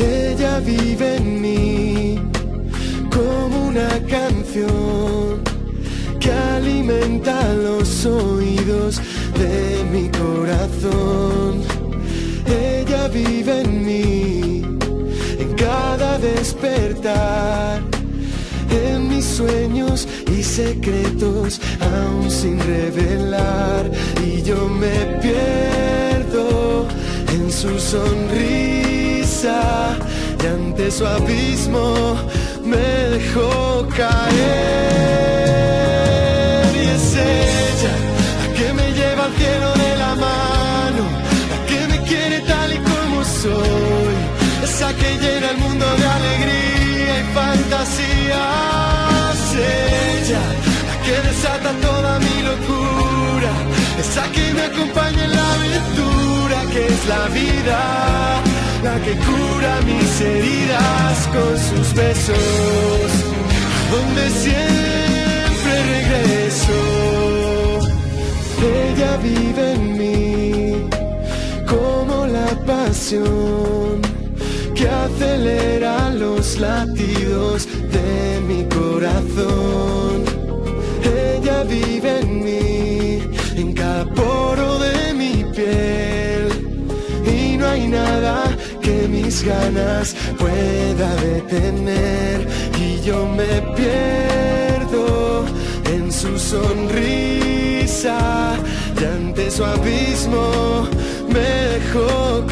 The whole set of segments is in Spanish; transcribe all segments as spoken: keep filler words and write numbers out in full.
Ella vive en mí como una canción que alimenta los oídos de mi corazón. Ella vive en mí, en cada despertar, en mis sueños y secretos aún sin revelar. Y yo me pierdo en su sonrisa y ante su abismo me dejó caer. Y es ella la que me lleva al cielo de la mano, la que me quiere tal y como soy, esa que llena el mundo de alegría y fantasías. Ella la que desata toda mi locura, esa que me acompaña en la aventura que es la vida, la que cura mis heridas con sus besos, donde siempre regreso. Ella vive en mí como la pasión que acelera los latidos de mi corazón. Ella vive en mí, en cada poro de mi piel, y no hay nada que mis ganas pueda detener. Y yo me pierdo en su sonrisa y ante su abismo me dejó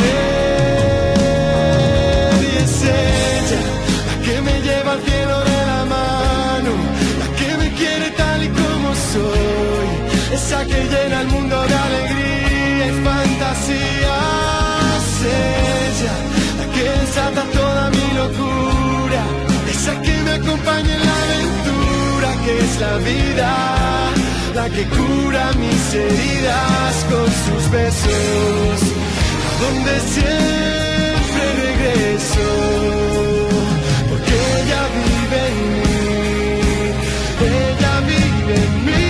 caer. Y es ella la que me lleva al cielo de la mano, la que me quiere tal y como soy, esa que llena el mundo de alegría y fantasías. Ella la que desata toda mi locura, esa que me acompaña en la aventura que es la vida, la que cura mis heridas con sus besos, a donde siempre regreso, porque ella vive en mí, ella vive en mí.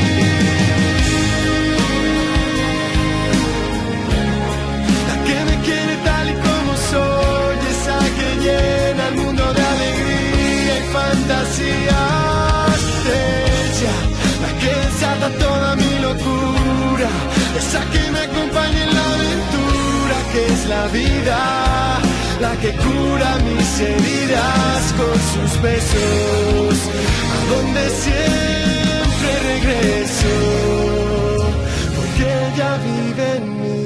La que me quiere tal y como soy, esa que llena el mundo de alegría y fantasías. Ella la que desata toda mi locura, esa que me acompaña en la aventura que es la vida, la que cura mis heridas con sus besos, a donde siempre regreso, porque ella vive en mí.